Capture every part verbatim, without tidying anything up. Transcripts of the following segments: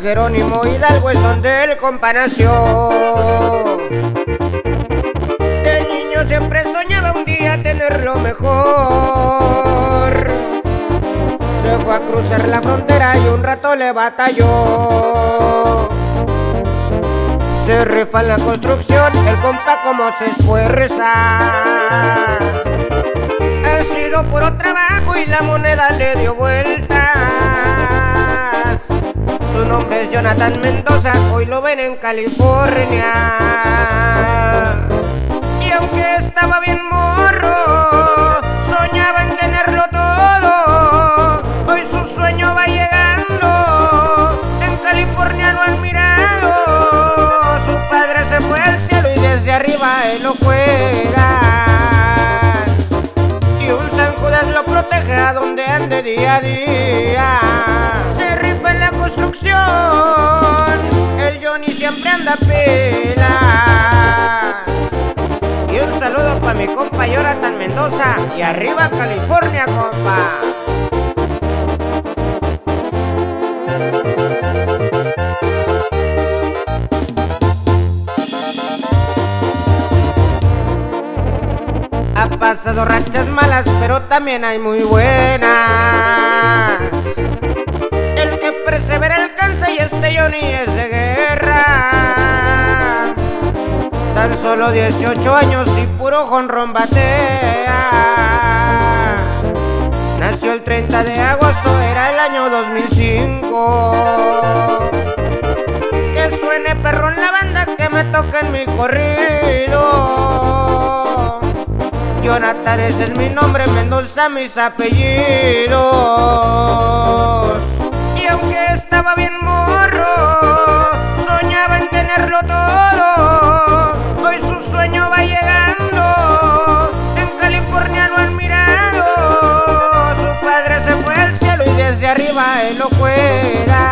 Jerónimo Hidalgo es donde el compa nació. De niño siempre soñaba un día tener lo mejor. Se fue a cruzar la frontera y un rato le batalló. Se rifa en la construcción, el compa como se esfuerza. Ha sido puro trabajo y la moneda le dio vueltas. Su nombre es Jonathan Mendoza, hoy lo ven en California. Y aunque estaba bien morro, soñaba en tenerlo todo. Hoy su sueño va llegando, en California lo han mirado. Su padre se fue al cielo y desde arriba él lo cuida. Y un San Judas lo protege a donde ande día a día. Se rifa en la construcción, el Johnny siempre anda pilas. Y un saludo pa' mi compa Jonathan Mendoza. Y arriba California, compa. Ha pasado rachas malas, pero también hay muy buenas. El que persevera alcanza y este Johnny es de guerra. Tan solo dieciocho años y puro jonrón batea. Nació el treinta de agosto, era el año dos mil cinco. Que suene perro en la banda, que me toque en mi corrido. Jonathan, ese es mi nombre, Mendoza mis apellidos. Y aunque estaba bien morro, soñaba en tenerlo todo. Hoy su sueño va llegando, en California lo han mirado. Su padre se fue al cielo y desde arriba él lo cuida.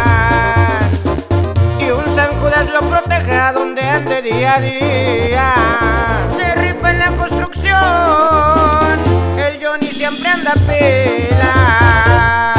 Y un San Judas lo protege a donde ande día a día. Se rifa en la construcción, el Johnny siempre anda pila.